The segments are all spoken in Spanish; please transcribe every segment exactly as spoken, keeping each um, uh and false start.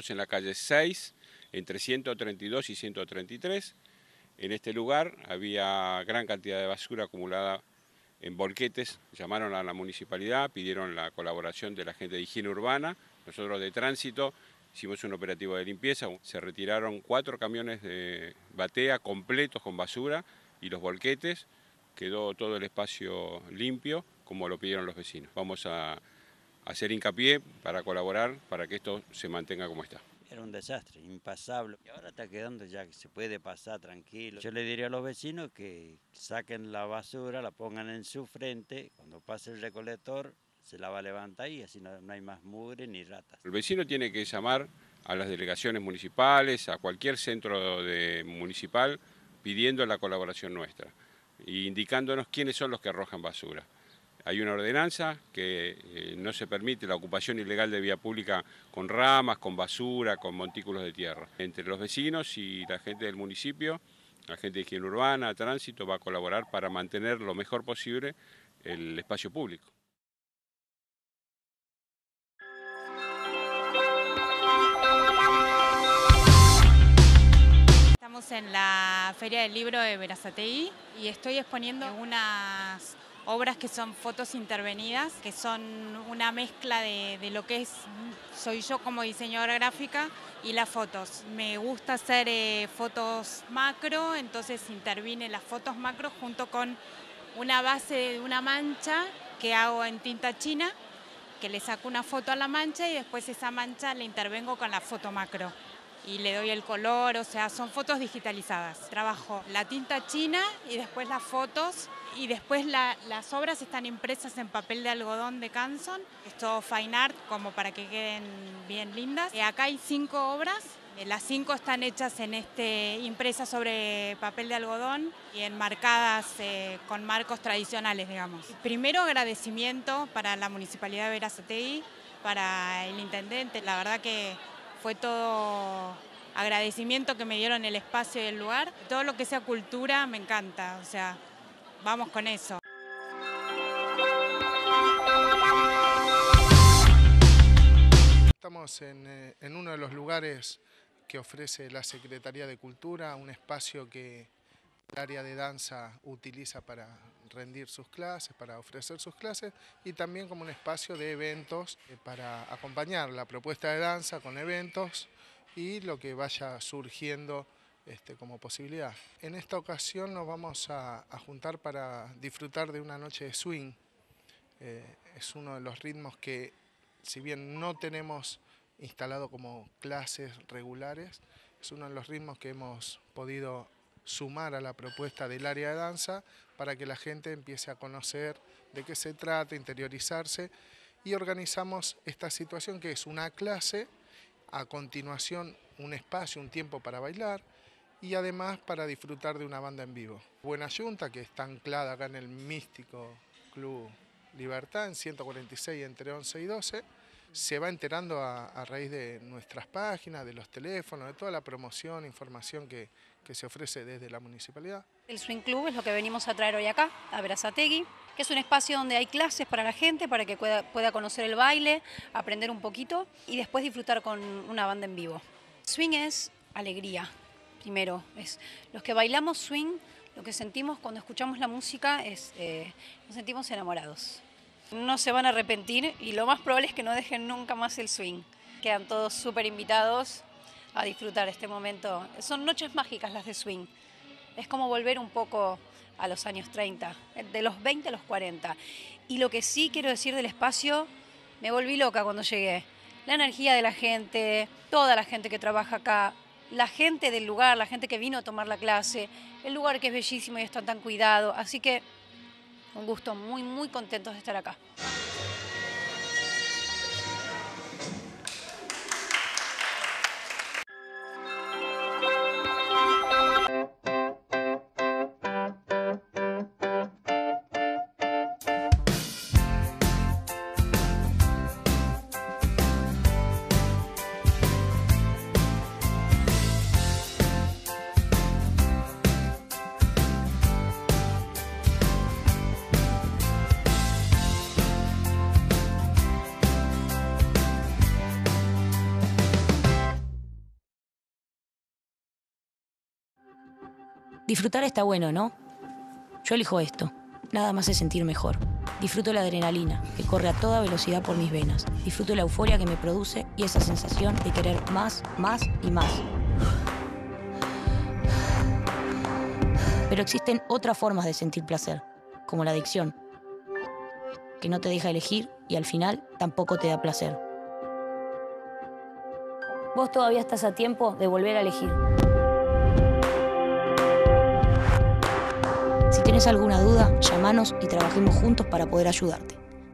en la calle seis, entre ciento treinta y dos y ciento treinta y tres. En este lugar había gran cantidad de basura acumulada en volquetes. Llamaron a la municipalidad, pidieron la colaboración de la gente de higiene urbana. Nosotros de tránsito hicimos un operativo de limpieza. Se retiraron cuatro camiones de batea completos con basura y los volquetes. Quedó todo el espacio limpio, como lo pidieron los vecinos. Vamos a hacer hincapié para colaborar para que esto se mantenga como está. Era un desastre, impasable. Y ahora está quedando ya que se puede pasar tranquilo. Yo le diría a los vecinos que saquen la basura, la pongan en su frente. Cuando pase el recolector, se la va a levantar y así no, no hay más mugre ni ratas. El vecino tiene que llamar a las delegaciones municipales, a cualquier centro de municipal, pidiendo la colaboración nuestra e indicándonos quiénes son los que arrojan basura. Hay una ordenanza que eh, no se permite la ocupación ilegal de vía pública con ramas, con basura, con montículos de tierra. Entre los vecinos y la gente del municipio, la gente de higiene urbana, tránsito, va a colaborar para mantener lo mejor posible el espacio público. Estamos en la Feria del Libro de Berazategui y estoy exponiendo unas obras que son fotos intervenidas, que son una mezcla de, de lo que es, soy yo como diseñadora gráfica y las fotos. Me gusta hacer eh, fotos macro, entonces intervine las fotos macro junto con una base de una mancha que hago en tinta china, que le saco una foto a la mancha y después esa mancha la intervengo con la foto macro y le doy el color, o sea, son fotos digitalizadas. Trabajo la tinta china y después las fotos y después la, las obras están impresas en papel de algodón de Canson. Es todo fine art como para que queden bien lindas. Y acá hay cinco obras, las cinco están hechas en este, impresas sobre papel de algodón y enmarcadas eh, con marcos tradicionales, digamos. Primero agradecimiento para la Municipalidad de Berazategui, para el intendente, la verdad que fue todo agradecimiento que me dieron el espacio y el lugar. Todo lo que sea cultura me encanta, o sea, vamos con eso. Estamos en, en uno de los lugares que ofrece la Secretaría de Cultura, un espacio que el área de danza utiliza para rendir sus clases, para ofrecer sus clases y también como un espacio de eventos para acompañar la propuesta de danza con eventos y lo que vaya surgiendo este, como posibilidad. En esta ocasión nos vamos a, a juntar para disfrutar de una noche de swing. Eh, es uno de los ritmos que, si bien no tenemos instalado como clases regulares, es uno de los ritmos que hemos podido sumar a la propuesta del área de danza para que la gente empiece a conocer de qué se trata, interiorizarse, y organizamos esta situación que es una clase, a continuación un espacio, un tiempo para bailar y además para disfrutar de una banda en vivo. Buena Yunta, que está anclada acá en el místico Club Libertad, en ciento cuarenta y seis entre once y doce, se va enterando a, a raíz de nuestras páginas, de los teléfonos, de toda la promoción, información que, que se ofrece desde la municipalidad. El Swing Club es lo que venimos a traer hoy acá, a Berazategui, que es un espacio donde hay clases para la gente, para que pueda, pueda conocer el baile, aprender un poquito y después disfrutar con una banda en vivo. Swing es alegría, primero. Es, los que bailamos swing, lo que sentimos cuando escuchamos la música es, eh, nos sentimos enamorados. No se van a arrepentir y lo más probable es que no dejen nunca más el swing. Quedan todos súper invitados a disfrutar este momento. Son noches mágicas las de swing. Es como volver un poco a los años treinta, de los veinte a los cuarenta. Y lo que sí quiero decir del espacio, me volví loca cuando llegué. La energía de la gente, toda la gente que trabaja acá, la gente del lugar, la gente que vino a tomar la clase, el lugar que es bellísimo y está tan cuidado. Así que un gusto, muy, muy contentos de estar acá. Disfrutar está bueno, ¿no? Yo elijo esto. Nada más es sentir mejor. Disfruto la adrenalina, que corre a toda velocidad por mis venas. Disfruto la euforia que me produce y esa sensación de querer más, más y más. Pero existen otras formas de sentir placer, como la adicción, que no te deja elegir y al final tampoco te da placer. Vos todavía estás a tiempo de volver a elegir. Si tienes alguna duda, llámanos y trabajemos juntos para poder ayudarte.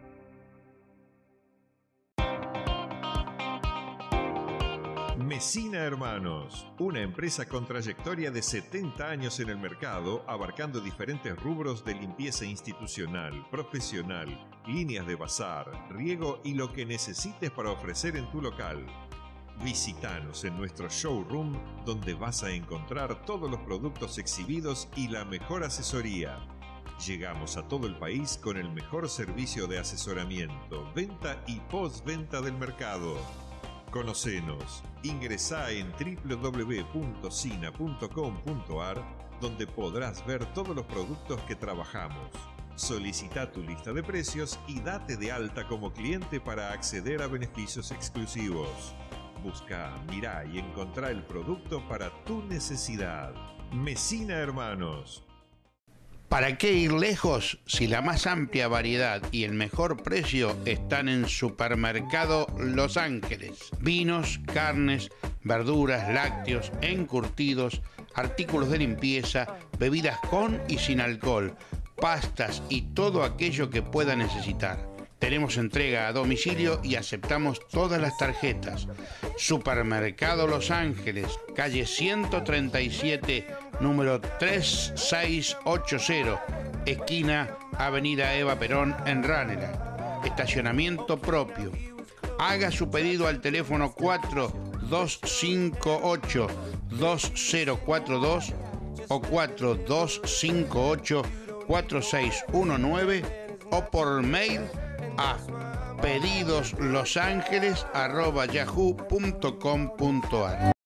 Messina Hermanos, una empresa con trayectoria de setenta años en el mercado, abarcando diferentes rubros de limpieza institucional, profesional, líneas de bazar, riego y lo que necesites para ofrecer en tu local. Visítanos en nuestro showroom, donde vas a encontrar todos los productos exhibidos y la mejor asesoría. Llegamos a todo el país con el mejor servicio de asesoramiento, venta y postventa del mercado. Conocenos, ingresá en doble u doble u doble u punto sina punto com punto a r, donde podrás ver todos los productos que trabajamos. Solicita tu lista de precios y date de alta como cliente para acceder a beneficios exclusivos. Busca, mirá y encontrá el producto para tu necesidad. Messina Hermanos. ¿Para qué ir lejos si la más amplia variedad y el mejor precio están en Supermercado Los Ángeles? Vinos, carnes, verduras, lácteos, encurtidos, artículos de limpieza, bebidas con y sin alcohol, pastas y todo aquello que pueda necesitar. Tenemos entrega a domicilio y aceptamos todas las tarjetas. Supermercado Los Ángeles, calle ciento treinta y siete, número tres seis ocho cero, esquina Avenida Eva Perón en Ranelagh. Estacionamiento propio. Haga su pedido al teléfono cuatro dos cinco ocho dos cero cuatro dos o cuatro dos cinco ocho cuatro seis uno nueve o por mail a pedidoslosangeles arroba yahoo punto com punto a r.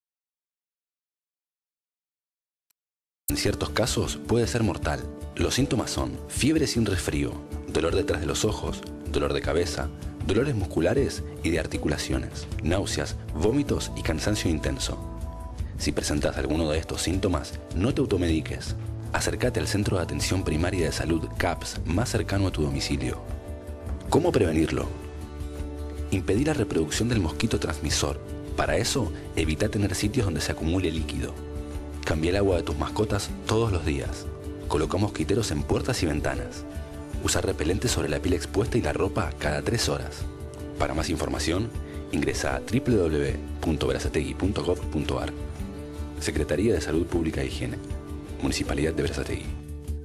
En ciertos casos puede ser mortal. Los síntomas son fiebre sin resfrío, dolor detrás de los ojos, dolor de cabeza, dolores musculares y de articulaciones, náuseas, vómitos y cansancio intenso. Si presentas alguno de estos síntomas, no te automediques. Acércate al Centro de Atención Primaria de Salud C A P S más cercano a tu domicilio. ¿Cómo prevenirlo? Impedir la reproducción del mosquito transmisor. Para eso, evita tener sitios donde se acumule líquido. Cambia el agua de tus mascotas todos los días. Coloca mosquiteros en puertas y ventanas. Usa repelente sobre la piel expuesta y la ropa cada tres horas. Para más información, ingresa a doble u doble u doble u punto berazategui punto gov punto a r. Secretaría de Salud Pública e Higiene. Municipalidad de Berazategui.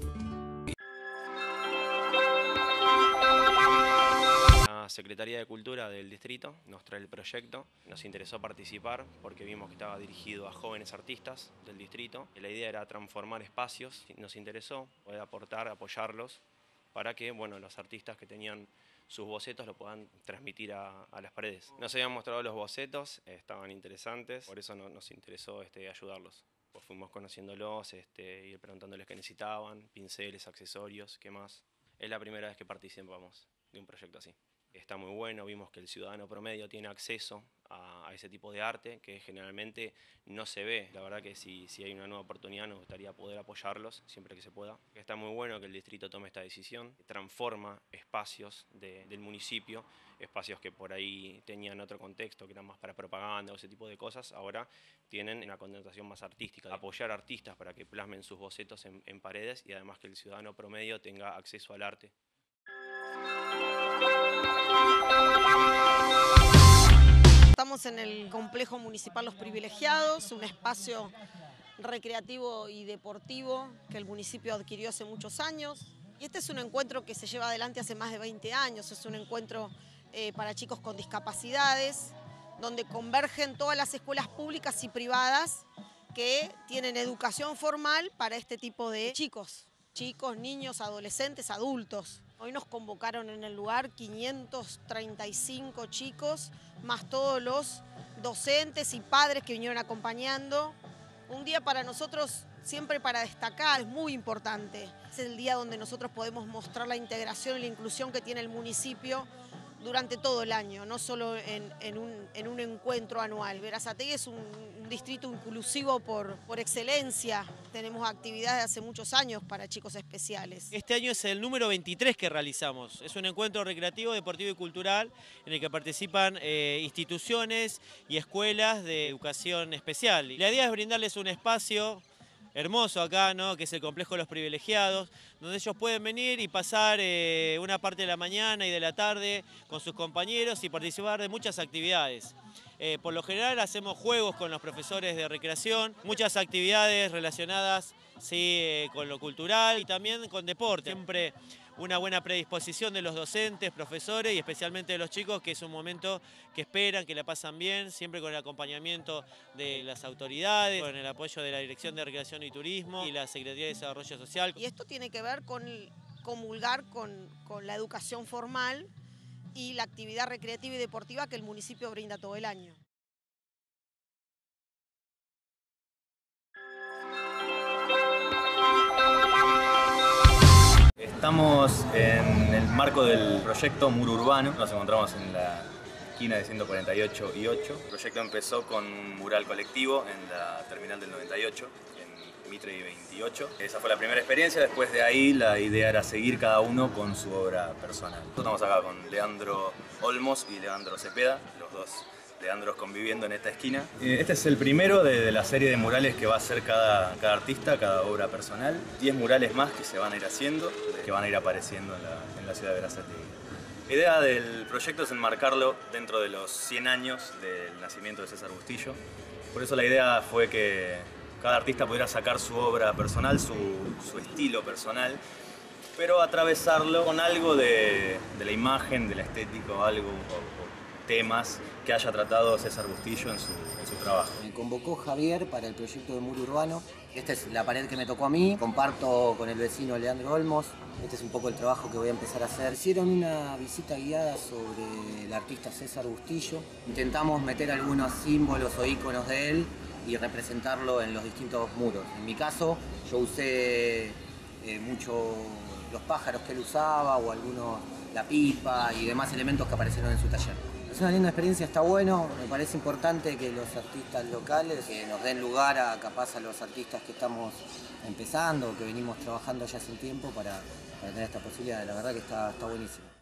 Secretaría de Cultura del distrito nos trae el proyecto, nos interesó participar porque vimos que estaba dirigido a jóvenes artistas del distrito y la idea era transformar espacios, nos interesó poder aportar, apoyarlos para que bueno, los artistas que tenían sus bocetos lo puedan transmitir a, a las paredes. Nos habían mostrado los bocetos, estaban interesantes, por eso no, nos interesó este, ayudarlos. Pues fuimos conociéndolos, este, ir preguntándoles qué necesitaban, pinceles, accesorios, qué más. Es la primera vez que participamos de un proyecto así. Está muy bueno, vimos que el ciudadano promedio tiene acceso a, a ese tipo de arte que generalmente no se ve. La verdad que si, si hay una nueva oportunidad nos gustaría poder apoyarlos siempre que se pueda. Está muy bueno que el distrito tome esta decisión, transforma espacios de, del municipio, espacios que por ahí tenían otro contexto, que eran más para propaganda o ese tipo de cosas, ahora tienen una connotación más artística. Apoyar artistas para que plasmen sus bocetos en, en paredes y además que el ciudadano promedio tenga acceso al arte. Estamos en el complejo municipal Los Privilegiados, un espacio recreativo y deportivo que el municipio adquirió hace muchos años. Y este es un encuentro que se lleva adelante hace más de veinte años, es un encuentro eh, para chicos con discapacidades, donde convergen todas las escuelas públicas y privadas que tienen educación formal para este tipo de chicos, chicos, niños, adolescentes, adultos. Hoy nos convocaron en el lugar quinientos treinta y cinco chicos, más todos los docentes y padres que vinieron acompañando. Un día para nosotros siempre para destacar, es muy importante. Es el día donde nosotros podemos mostrar la integración y la inclusión que tiene el municipio durante todo el año, no solo en, en, un, en un encuentro anual. Berazategui es un, un distrito inclusivo por, por excelencia. Tenemos actividades hace muchos años para chicos especiales. Este año es el número veintitrés que realizamos. Es un encuentro recreativo, deportivo y cultural en el que participan eh, instituciones y escuelas de educación especial. La idea es brindarles un espacio hermoso acá, ¿no? Que es el complejo de los privilegiados, donde ellos pueden venir y pasar eh, una parte de la mañana y de la tarde con sus compañeros y participar de muchas actividades. Eh, por lo general hacemos juegos con los profesores de recreación, muchas actividades relacionadas sí, eh, con lo cultural y también con deporte. Siempre una buena predisposición de los docentes, profesores y especialmente de los chicos, que es un momento que esperan, que la pasan bien, siempre con el acompañamiento de las autoridades, con el apoyo de la Dirección de Recreación y Turismo y la Secretaría de Desarrollo Social. Y esto tiene que ver con comulgar con, con la educación formal y la actividad recreativa y deportiva que el municipio brinda todo el año. Estamos en el marco del proyecto Muro Urbano, nos encontramos en la esquina de ciento cuarenta y ocho y ocho. El proyecto empezó con un mural colectivo en la terminal del noventa y ocho, en Mitre y veintiocho. Esa fue la primera experiencia, después de ahí la idea era seguir cada uno con su obra personal. Nosotros estamos acá con Leandro Olmos y Leandro Cepeda, los dos Leandros conviviendo en esta esquina. Este es el primero de, de la serie de murales que va a hacer cada, cada artista, cada obra personal. diez murales más que se van a ir haciendo, que van a ir apareciendo en la, en la ciudad de Berazategui. La idea del proyecto es enmarcarlo dentro de los cien años del nacimiento de César Bustillo. Por eso la idea fue que cada artista pudiera sacar su obra personal, su, su estilo personal, pero atravesarlo con algo de, de la imagen, de la estética, o algo, o, o temas que haya tratado César Bustillo en su, en su trabajo. Me convocó Javier para el proyecto de Muro Urbano. Esta es la pared que me tocó a mí, comparto con el vecino Leandro Olmos. Este es un poco el trabajo que voy a empezar a hacer. Hicieron una visita guiada sobre el artista César Bustillo. Intentamos meter algunos símbolos o íconos de él y representarlo en los distintos muros. En mi caso, yo usé eh, mucho los pájaros que él usaba o algunos, la pipa y demás elementos que aparecieron en su taller. Es una linda experiencia, está bueno, me parece importante que los artistas locales que nos den lugar a capaz a los artistas que estamos empezando, que venimos trabajando ya hace un tiempo para, para tener esta posibilidad, la verdad que está, está buenísimo.